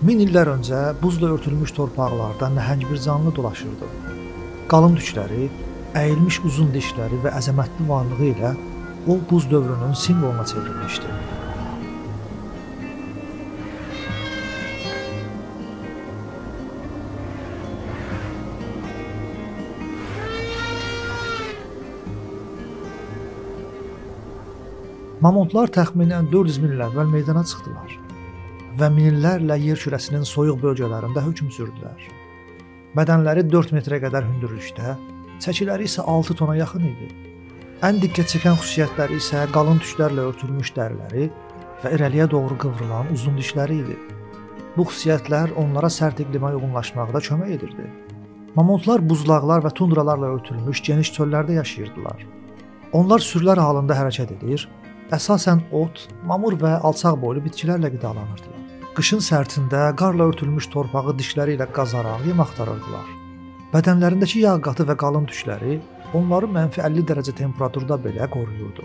Min illər öncə buzla örtülmüş torpaqlarda nəhəng bir canlı dolaşırdı. Qalın tükləri, əyilmiş uzun dişləri və əzəmətli varlığı ilə o buz dövrünün simvoluna çevrilmişdi. Mamontlar təxminən 400 min il əvvəl meydana çıxdılar və minillərlə yer kürəsinin soyuq bölgələrində hökm sürdülər. Bədənləri 4 metrə qədər hündürlükdə, çəkiləri isə 6 tona yaxın idi. Ən diqqət çəkən xüsusiyyətləri isə qalın tüklərlə örtülmüş dəriləri və irəliyə doğru qıvrılan uzun dişləri idi. Bu xüsusiyyətlər onlara sərt iqlimə uyğunlaşmaqda kömək edirdi. Mamontlar buzlaqlar və tundralarla örtülmüş geniş çöllərdə yaşayırdılar. Onlar sürülər halında hərəkət edir, əsasən ot, mamır və alçaq boylu bitkilərlə qidalanırdılar. Qışın sərtində qarla örtülmüş torpağı dişləri ilə qazaraq yem axtarırdılar. Bədənlərindəki yağ qatı və qalın tükləri onları -50 dərəcə temperaturda belə qoruyurdu.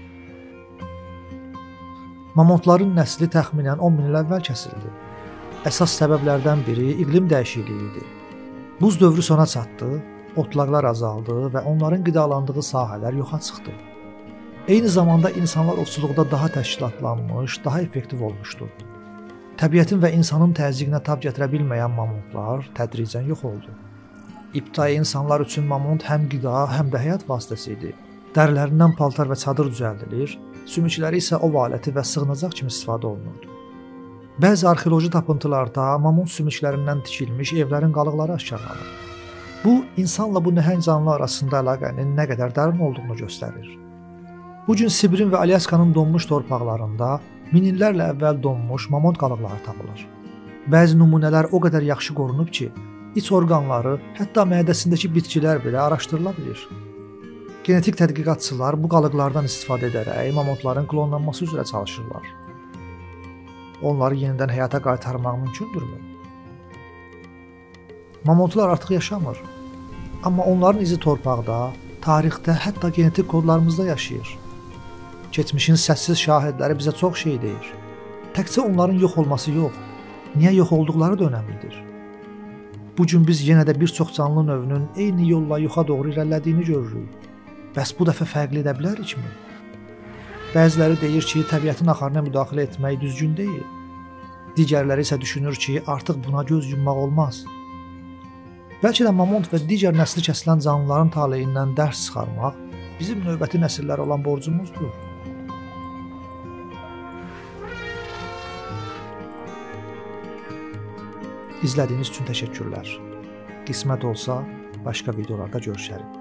Mamontların nəsli təxminən 10 min il əvvəl kəsildi. Əsas səbəblərdən biri iqlim dəyişikliyi idi. Buz dövrü sona çatdı, otlaqlar azaldı və onların qidalandığı sahələr yoxa çıxdı. Eyni zamanda insanlar ovçuluqda daha təşkilatlanmış, daha effektiv olmuşdu. Təbiətin və insanın təzyiqinə tab gətirə bilməyən mamontlar tədricən yox oldu. İbtidai insanlar üçün mamont həm qida, həm də həyat vasitəsi idi. Dərilərindən paltar və çadır düzəldilir, sümükləri isə ov aləti və sığınacaq kimi istifadə olunurdu. Bəzi arxeoloji tapıntılarda mamont sümüklərindən tikilmiş evlərin qalıqları aşkarlanır. Bu, insanla bu nəhəng canlı arasında əlaqənin nə qədər dərin olduğunu göstərir. Bu gün Sibirin və Alyaskanın donmuş torpaqlarında min illərlə əvvəl donmuş mamont qalıqları tapılır. Bəzi nümunələr o qədər yaxşı qorunub ki, iç orqanları, hətta mədəsindəki bitkilər belə araşdırıla bilir. Genetik tədqiqatçılar bu qalıqlardan istifadə edərək mamontların klonlanması üzrə çalışırlar. Onları yenidən həyata qaytarmaq mümkündürmü? Mamontlar artıq yaşamır, amma onların izi torpaqda, tarixdə, hətta genetik kodlarımızda yaşayır. Keçmişin səssiz şahidləri bizə çox şey deyir. Təkcə onların yox olması yox, niyə yox olduqları da önəmlidir. Bu gün biz yenə də bir çox canlı növünün eyni yolla yoxa doğru irəlilədiyini görürük. Bəs bu dəfə fərqli edə bilərikmi? Bəziləri deyir ki, təbiətin axarına müdaxilə etmək düzgün deyil. Digərləri isə düşünür ki, artıq buna göz yummaq olmaz. Bəlkə də mamont və digər nəsli kəsilən canlıların taleyindən dərs çıxarmaq bizim növbəti nəsillərə olan borcumuzdur. İzlədiyiniz üçün təşəkkürlər. Qismət olsa, başqa videolarda görüşərik.